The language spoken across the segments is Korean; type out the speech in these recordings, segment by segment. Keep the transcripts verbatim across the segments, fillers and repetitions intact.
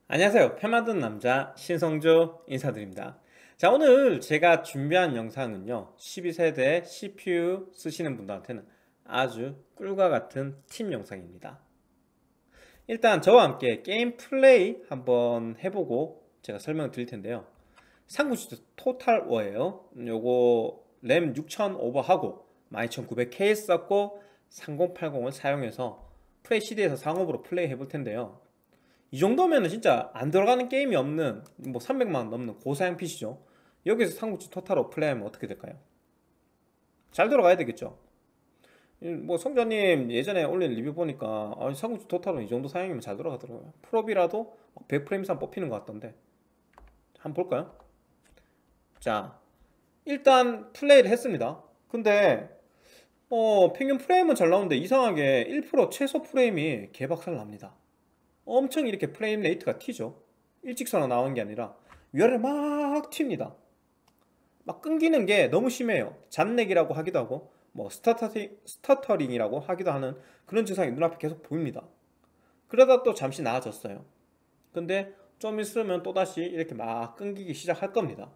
안녕하세요. 편 만드는 남자 신성조 인사드립니다. 자, 오늘 제가 준비한 영상은요, 십이 세대 씨피유 쓰시는 분들한테는 아주 꿀과 같은 팁 영상입니다. 일단 저와 함께 게임 플레이 한번 해보고 제가 설명을 드릴 텐데요. 삼구칠 토탈워예요. 요거 램 육천 오버하고 만 이천구백 케이 썼고 삼공팔공을 사용해서 프레시디에서 상업으로 플레이 해볼 텐데요. 이 정도면은 진짜 안 들어가는 게임이 없는 뭐 삼백만 원 넘는 고사양 피시죠. 여기서 삼국지 토탈로 플레이하면 어떻게 될까요? 잘 들어가야 되겠죠. 뭐 성자님 예전에 올린 리뷰 보니까 아, 삼국지 토탈은 이 정도 사양이면 잘 들어가더라고요. 프로비라도 백 프레임 이상 뽑히는 것 같던데 한번 볼까요? 자, 일단 플레이를 했습니다. 근데 어 평균 프레임은 잘 나오는데 이상하게 일 퍼센트 최소 프레임이 개박살 납니다. 엄청 이렇게 프레임 레이트가 튀죠. 일직선으로 나오는 게 아니라 위아래로 막 튑니다. 막 끊기는 게 너무 심해요. 잡내기라고 하기도 하고 뭐 스타터링, 스타터링이라고 하기도 하는 그런 증상이 눈앞에 계속 보입니다. 그러다 또 잠시 나아졌어요. 근데 좀 있으면 또다시 이렇게 막 끊기기 시작할 겁니다.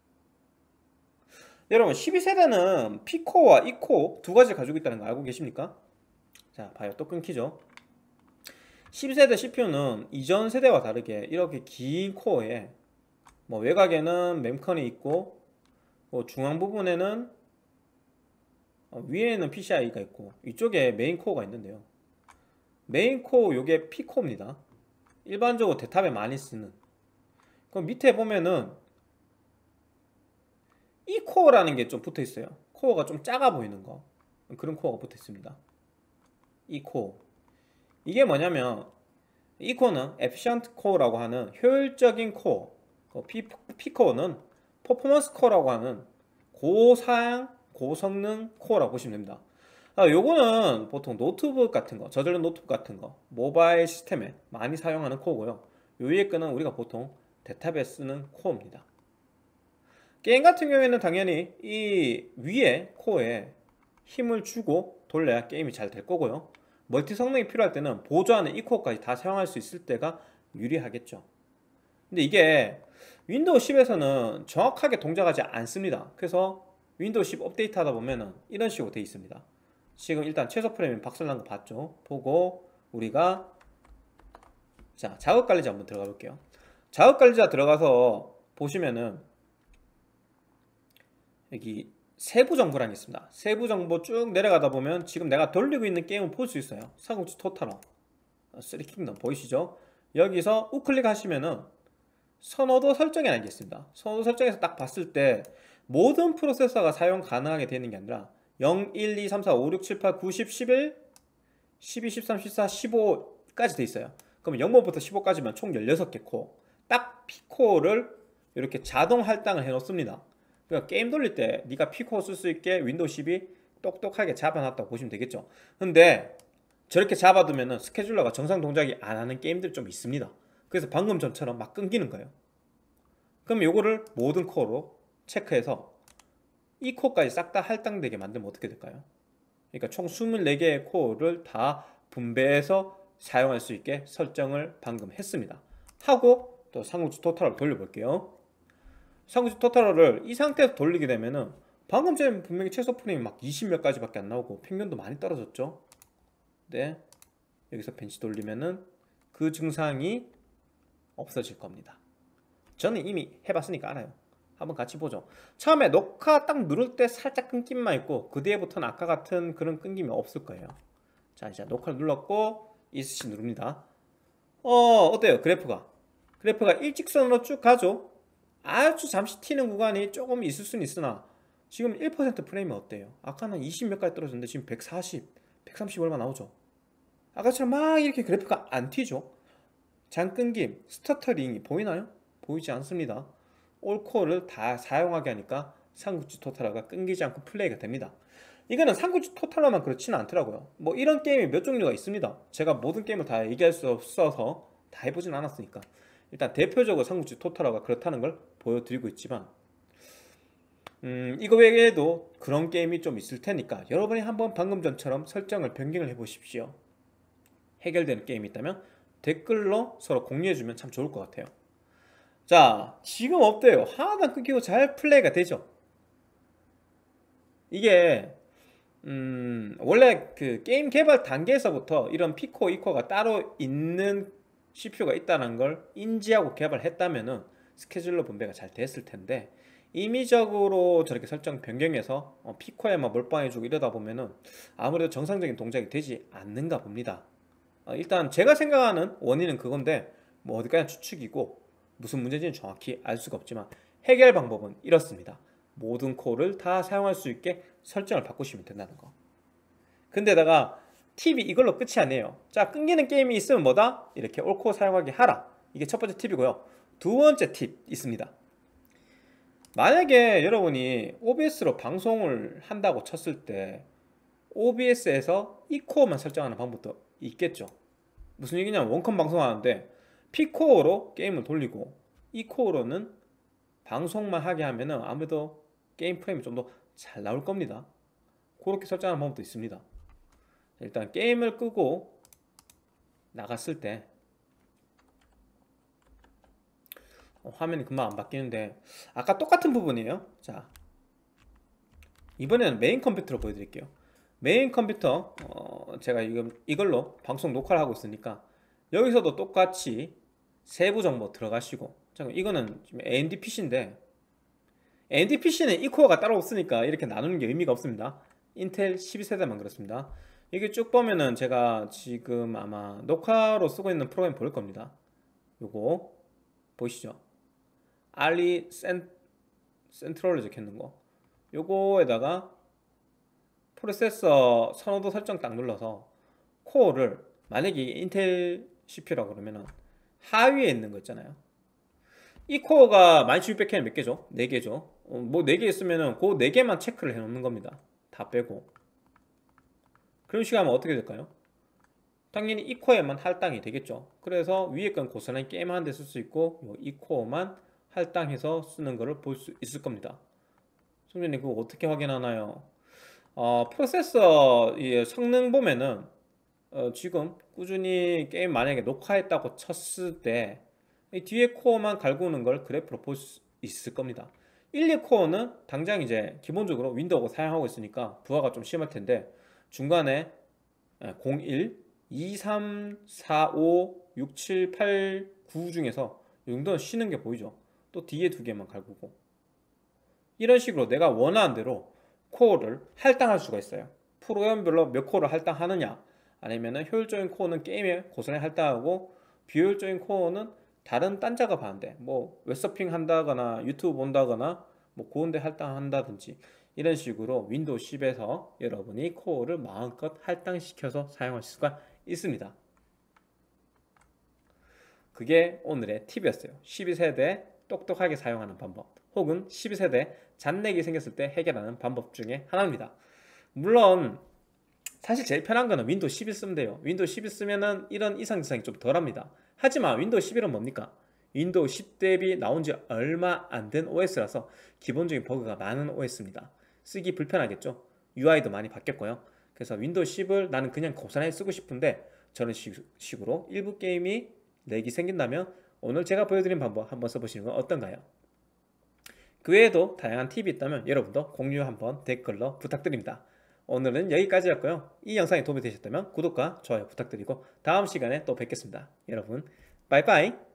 여러분 십이 세대는 P코어와 E코어 두 가지를 가지고 있다는 거 알고 계십니까? 자, 봐요. 또 끊기죠. 십이 세대 씨피유는 이전 세대와 다르게 이렇게 긴 코어에 뭐 외곽에는 mem컨이 있고 뭐 중앙 부분에는 어, 위에는 피시아이가 있고 이쪽에 메인 코어가 있는데요. 메인 코어 요게 P코어입니다. 일반적으로 대탑에 많이 쓰는. 그럼 밑에 보면은 이 코어라는 게 좀 붙어 있어요. 코어가 좀 작아 보이는 거. 그런 코어가 붙어 있습니다. 이 코어. 이게 뭐냐면 이 코어는 efficient core라고 하는 효율적인 코어, P, P코어는 퍼포먼스 코어라고 하는 고사양, 고성능 코어라고 보시면 됩니다. 아, 요거는 보통 노트북 같은 거, 저절로 노트북 같은 거, 모바일 시스템에 많이 사용하는 코어고요. 요 위에 거는 우리가 보통 데이터베이스 쓰는 코어입니다. 게임 같은 경우에는 당연히 이 위에 코어에 힘을 주고 돌려야 게임이 잘 될 거고요. 멀티 성능이 필요할 때는 보조하는 이 코어까지 다 사용할 수 있을 때가 유리하겠죠. 근데 이게 윈도우 십에서는 정확하게 동작하지 않습니다. 그래서 윈도우 십 업데이트 하다 보면은 이런 식으로 되어 있습니다. 지금 일단 최소 프레임 박살난 거 봤죠? 보고 우리가 자, 작업 관리자 한번 들어가 볼게요. 작업 관리자 들어가서 보시면은 여기 세부 정보란이 있습니다. 세부 정보 쭉 내려가다 보면 지금 내가 돌리고 있는 게임을 볼 수 있어요. 삼국지 토탈워 쓰리 킹덤 보이시죠? 여기서 우클릭 하시면은 선호도 설정이라는 게 있습니다. 선호도 설정에서 딱 봤을 때 모든 프로세서가 사용 가능하게 되는 게 아니라 영, 일, 이, 삼, 사, 오, 육, 칠, 팔, 구, 십, 십일, 십이, 십삼, 십사, 십오까지 돼 있어요. 그럼 영번부터 십오까지면 총 열여섯 개 코어. 딱 P코어를 이렇게 자동 할당을 해 놓습니다. 그러니까 게임 돌릴 때 네가 P코어 쓸 수 있게 윈도우 십이 똑똑하게 잡아놨다고 보시면 되겠죠. 근데 저렇게 잡아두면은 스케줄러가 정상 동작이 안 하는 게임들이 좀 있습니다. 그래서 방금 전처럼 막 끊기는 거예요. 그럼 요거를 모든 코어로 체크해서 이 코어까지 싹 다 할당되게 만들면 어떻게 될까요? 그러니까 총 이십사 개의 코어를 다 분배해서 사용할 수 있게 설정을 방금 했습니다. 하고 또 삼국지 토탈을 돌려볼게요. 삼국지 토탈러를 이 상태에서 돌리게 되면은 방금 전에 분명히 최소 프레임이 막 이십 몇 가지밖에 안 나오고 평균도 많이 떨어졌죠. 네, 여기서 벤치 돌리면은 그 증상이 없어질 겁니다. 저는 이미 해봤으니까 알아요. 한번 같이 보죠. 처음에 녹화 딱 누를 때 살짝 끊김만 있고 그 뒤에부터는 아까 같은 그런 끊김이 없을 거예요. 자, 이제 녹화를 눌렀고 이스씨 누릅니다. 어 어때요? 그래프가 그래프가 일직선으로 쭉 가죠. 아주 잠시 튀는 구간이 조금 있을 수는 있으나 지금 일 퍼센트 프레임이 어때요? 아까는 이십 몇 가지 떨어졌는데 지금 백사십, 백삼십 얼마 나오죠? 아까처럼 막 이렇게 그래프가 안 튀죠? 장끊김, 스터터링이 보이나요? 보이지 않습니다. 올코어를 다 사용하게 하니까 삼국지 토탈러가 끊기지 않고 플레이가 됩니다. 이거는 삼국지 토탈러만 그렇지는 않더라고요. 뭐 이런 게임이 몇 종류가 있습니다. 제가 모든 게임을 다 얘기할 수 없어서 다 해보진 않았으니까 일단 대표적으로 삼국지 토탈러가 그렇다는 걸 보여드리고 있지만 음, 이거 외에도 그런 게임이 좀 있을 테니까 여러분이 한번 방금 전처럼 설정을 변경을 해보십시오. 해결되는 게임이 있다면 댓글로 서로 공유해주면 참 좋을 것 같아요. 자, 지금 어때요? 하나도 안 끊기고 잘 플레이가 되죠? 이게 음, 원래 그 게임 개발 단계에서부터 이런 피코, 이코어가 따로 있는 씨피유가 있다는 걸 인지하고 개발했다면은 스케줄러 분배가 잘 됐을 텐데, 임의적으로 저렇게 설정 변경해서 어, 피코에만 몰빵해주고 이러다 보면은 아무래도 정상적인 동작이 되지 않는가 봅니다. 어, 일단 제가 생각하는 원인은 그건데, 뭐 어디까지 추측이고 무슨 문제인지는 정확히 알 수가 없지만 해결 방법은 이렇습니다. 모든 코어를 다 사용할 수 있게 설정을 바꾸시면 된다는 거. 근데다가 팁이 이걸로 끝이 아니에요. 자, 끊기는 게임이 있으면 뭐다? 이렇게 올코어 사용하게 하라. 이게 첫 번째 팁이고요. 두 번째 팁 있습니다. 만약에 여러분이 오비에스로 방송을 한다고 쳤을 때 오비에스에서 이코어만 설정하는 방법도 있겠죠. 무슨 얘기냐면 원컴 방송하는데 P코어로 게임을 돌리고 이코어로는 방송만 하게 하면은 아무래도 게임 프레임이 좀 더 잘 나올 겁니다. 그렇게 설정하는 방법도 있습니다. 일단 게임을 끄고 나갔을 때 어, 화면이 금방 안 바뀌는데 아까 똑같은 부분이에요. 자, 이번에는 메인 컴퓨터로 보여드릴게요. 메인 컴퓨터 어, 제가 이거, 이걸로 방송 녹화를 하고 있으니까 여기서도 똑같이 세부 정보 들어가시고, 잠깐 이거는 지금 에이엠디 피씨인데 에이엠디 피씨는 이 코어가 따로 없으니까 이렇게 나누는 게 의미가 없습니다. 인텔 십이 세대만 그렇습니다. 이게 쭉 보면은 제가 지금 아마 녹화로 쓰고 있는 프로그램 보일 겁니다. 요거 보이시죠? 알리 센, 센트럴로 적혀있는 거, 요거에다가 프로세서 선호도 설정 딱 눌러서 코어를, 만약에 인텔 씨피유라고 그러면은 하위에 있는 거 있잖아요. 이 코어가 만 십육백 캔이 몇 개죠? 네 개죠. 어, 뭐 네 개 있으면은 그 네 개만 체크를 해 놓는 겁니다. 다 빼고. 그런 식으로 하면 어떻게 될까요? 당연히 이 코어에만 할당이 되겠죠. 그래서 위에 건 고스란히 게임 하는 데 쓸 수 있고 이 코어만 할당해서 쓰는 거를 볼 수 있을 겁니다. 성준님 그거 어떻게 확인하나요? 어, 프로세서 이 성능 보면은 어, 지금 꾸준히 게임 만약에 녹화했다고 쳤을 때 이 뒤에 코어만 갈구는 걸 그래프로 볼 수 있을 겁니다. 일, 이 코어는 당장 이제 기본적으로 윈도우가 사용하고 있으니까 부하가 좀 심할 텐데, 중간에 공일, 이, 삼, 사, 오, 육, 칠, 팔, 구 중에서 이 정도는 쉬는 게 보이죠. 또 뒤에 두 개만 갈구고, 이런 식으로 내가 원하는 대로 코어를 할당할 수가 있어요. 프로그램별로 몇 코어를 할당하느냐, 아니면 효율적인 코어는 게임에 고스란히 할당하고 비효율적인 코어는 다른 딴 작업하는데 뭐 웹서핑 한다거나 유튜브 본다거나 뭐 그런데 할당한다든지, 이런 식으로 윈도우 십에서 여러분이 코어를 마음껏 할당시켜서 사용할 수가 있습니다. 그게 오늘의 팁이었어요. 십이 세대 똑똑하게 사용하는 방법, 혹은 십이 세대 잔내기 생겼을 때 해결하는 방법 중에 하나입니다. 물론 사실 제일 편한 거는 윈도우 십일 쓰면 돼요. 윈도우 십일 쓰면은 이런 이상지상이 좀 덜합니다. 하지만 윈도우 십일은 뭡니까? 윈도우 십 대비 나온 지 얼마 안 된 오에스라서 기본적인 버그가 많은 오에스입니다. 쓰기 불편하겠죠? 유아이도 많이 바뀌었고요. 그래서 윈도우 십을 나는 그냥 고스란히 쓰고 싶은데 저런 식으로 일부 게임이 렉이 생긴다면 오늘 제가 보여드린 방법 한번 써보시는 건 어떤가요? 그 외에도 다양한 팁이 있다면 여러분도 공유 한번 댓글로 부탁드립니다. 오늘은 여기까지였고요. 이 영상이 도움이 되셨다면 구독과 좋아요 부탁드리고 다음 시간에 또 뵙겠습니다. 여러분 빠이빠이.